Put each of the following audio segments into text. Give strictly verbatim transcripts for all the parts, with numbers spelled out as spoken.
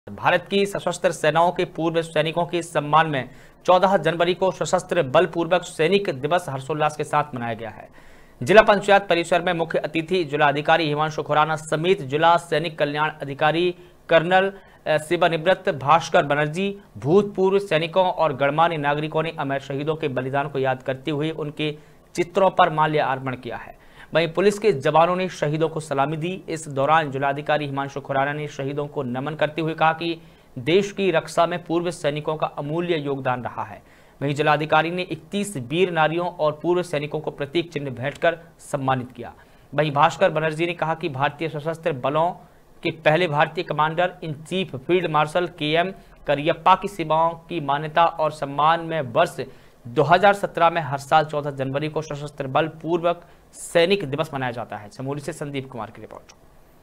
भारत की सशस्त्र सेनाओं के पूर्व सैनिकों के सम्मान में चौदह जनवरी को सशस्त्र बल पूर्वक सैनिक दिवस हर्षोल्लास के साथ मनाया गया है। जिला पंचायत परिसर में मुख्य अतिथि जिलाधिकारी हिमांशु खुराना समेत जिला सैनिक कल्याण अधिकारी कर्नल सेवानिवृत्त भास्कर बनर्जी, भूतपूर्व सैनिकों और गणमान्य नागरिकों ने अमर शहीदों के बलिदान को याद करते हुए उनके चित्रों पर माल्यार्पण किया है। वहीं पुलिस के जवानों ने शहीदों को सलामी दी। इस दौरान जिलाधिकारी हिमांशु खुराना ने शहीदों को नमन करते हुए कहा कि देश की रक्षा में पूर्व सैनिकों का अमूल्य योगदान रहा है। वहीं जिलाधिकारी ने इकतीस वीर नारियों और पूर्व सैनिकों को प्रतीक चिन्ह भेंटकर सम्मानित किया। वहीं भास्कर बनर्जी ने कहा कि भारतीय सशस्त्र बलों के पहले भारतीय commander in chief field marshal K M Cariappa की सेवाओं की मान्यता और सम्मान में वर्ष दो हज़ार सत्रह में हर साल चौदह जनवरी को सशस्त्र बल पूर्वक सैनिक दिवस मनाया जाता है। चमोली से संदीप कुमार की रिपोर्ट।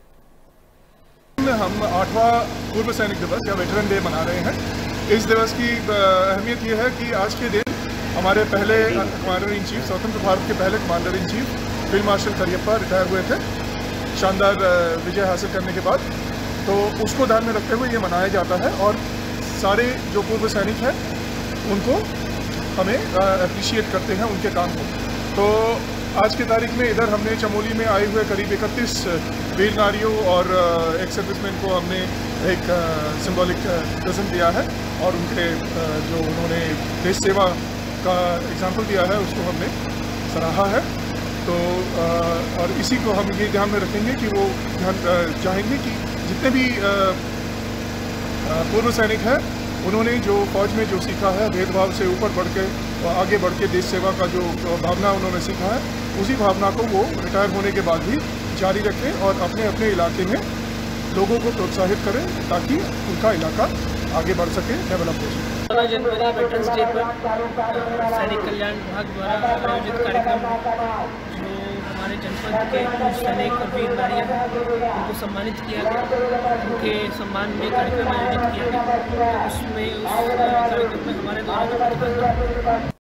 हम आठवां पूर्व सैनिक दिवस या वेटरन डे मना रहे हैं। इस दिवस की अहमियत यह है कि आज के दिन हमारे पहले कमांडर इन चीफ, स्वतंत्र भारत के पहले commander in chief field marshal Cariappa retire हुए थे शानदार विजय हासिल करने के बाद, तो उसको ध्यान में रखते हुए ये मनाया जाता है। और सारे जो पूर्व सैनिक हैं उनको हमें अप्रिशिएट करते हैं उनके काम को। तो आज की तारीख में इधर हमने चमोली में आए हुए करीब इकतीस वीर नारियों और एक सर्विसमैन को हमने एक सिंबॉलिक प्रेजेंट दिया है और उनके जो उन्होंने देश सेवा का एग्जाम्पल दिया है उसको हमने सराहा है। तो और इसी को हम ये ध्यान में रखेंगे कि वो ध्यान चाहेंगे कि जितने भी पूर्व सैनिक हैं उन्होंने जो फौज में जो सीखा है, भेदभाव से ऊपर बढ़ के और आगे बढ़ के देश सेवा का जो भावना उन्होंने सीखा है, उसी भावना को वो रिटायर होने के बाद भी जारी रखें और अपने अपने इलाके में लोगों को प्रोत्साहित करें ताकि उनका इलाका आगे बढ़ सके, डेवलप हो सके। चौदह जनवरी वेटरन्स डे पर सैनिक कल्याण विभाग द्वारा आयोजित कार्यक्रम जो हमारे जनपद के कुछ सैनिक और वीर नारियां उनको सम्मानित किया गया, उनके सम्मान में कार्यक्रम आयोजित किया गया। उसमें उस कार्यक्रम में हमारे द्वारा